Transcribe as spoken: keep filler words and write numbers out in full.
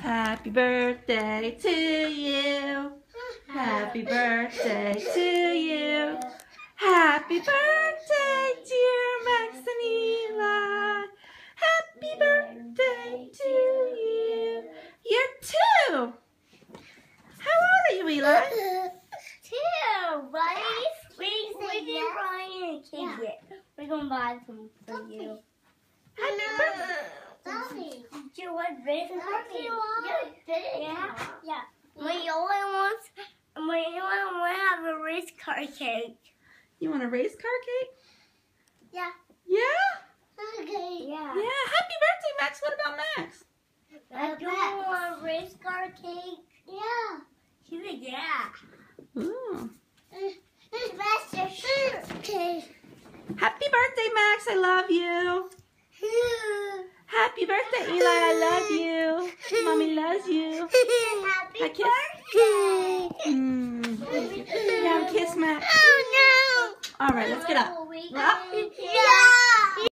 Happy birthday to you. Happy birthday to you. Happy birthday, dear Max and Eli. Happy birthday to you. You're two. How old are you, Eli? Two, buddy. We, we can buy a cake yet. We're going to buy some for you. Happy birthday. Do you want raisin cookies? Yeah. Yeah. Yeah. We only want, we only want to have a race car cake. You want a race car cake? Yeah. Yeah? Okay. Yeah. Yeah. Happy birthday, Max. What about Max? I do want a race car cake. Yeah. She said yeah. Ooh. That's your shirt. Okay. Happy birthday, Max. I love you. Happy birthday, Eli. I love you. Mommy loves you. Happy I kiss. birthday. Mm. Yeah, kiss Max. Oh no. All right, let's get up. Oh, we Up. yeah.